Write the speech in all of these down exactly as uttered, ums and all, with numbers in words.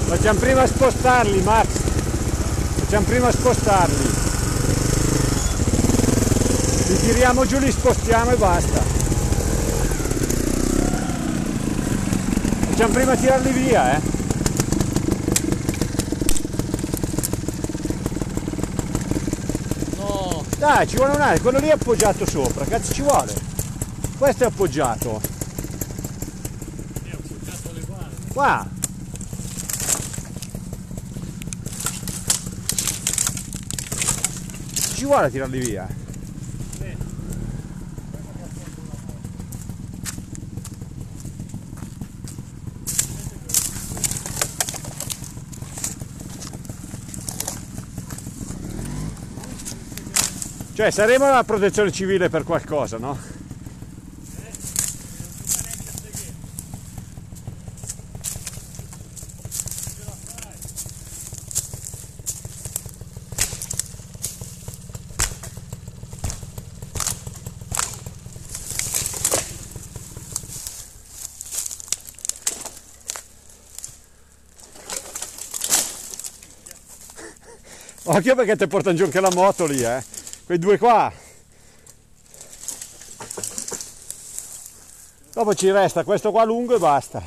Facciamo prima a spostarli, Max. Facciamo prima a spostarli. Li tiriamo giù, li spostiamo e basta. Facciamo prima a tirarli via, eh. No. Dai, ci vuole un altro. Quello lì è appoggiato sopra. Cazzo ci vuole? Questo è appoggiato. È appoggiato alle guardie. Qua. Ci vuole a tirarli via. Sì. Cioè saremo alla protezione civile per qualcosa, no? Occhio perché ti portano giù anche la moto lì, eh. Quei due qua. Dopo ci resta questo qua lungo e basta.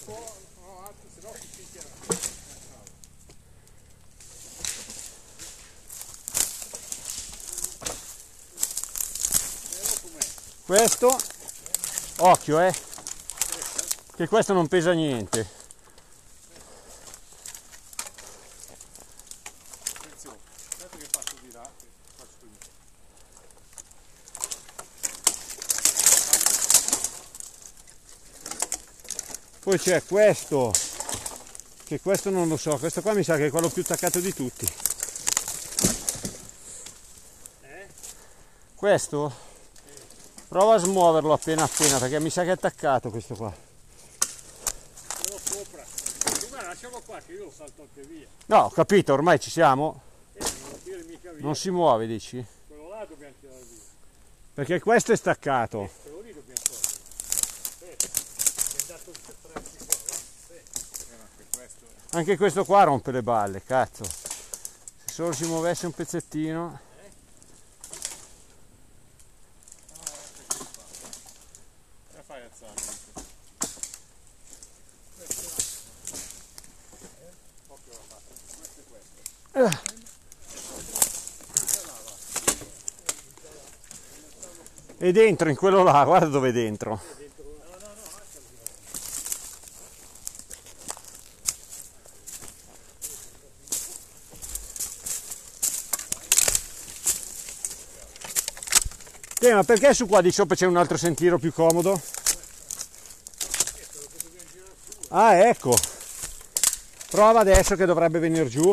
Questo, occhio, eh. Che questo non pesa niente. Poi c'è questo, che questo non lo so, questo qua mi sa che è quello più attaccato di tutti. Eh? Questo? Prova a smuoverlo appena appena, perché mi sa che è attaccato questo qua. Quello sopra. Prima lasciamo qua che io lo salto anche via. No, ho capito, ormai ci siamo. Eh, non lo tiri mica via. Non si muove, dici? Quello là dobbiamo tirare via. Perché questo è staccato. Eh, quello lì dobbiamo togliere. Eh, è andato tre anni qua, va. Eh. Questo è. Anche questo qua rompe le balle, cazzo. Se solo si muovesse un pezzettino. Come fai a alzarlo? Occhio la faccia. Questo è questo. Eh. E dentro, in quello là, guarda dove è dentro. Eh, ma perché su qua di sopra c'è un altro sentiero più comodo? Ah, ecco. Prova adesso che dovrebbe venire giù.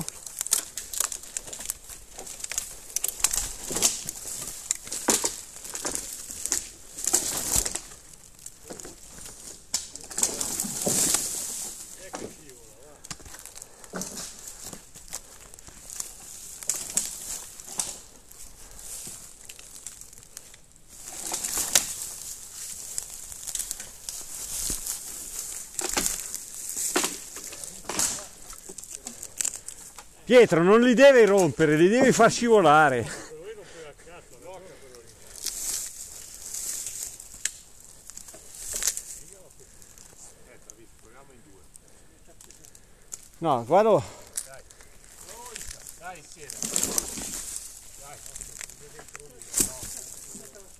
Pietro, non li devi rompere, li devi far scivolare. No, guarda. Dai, dai insieme. Dai,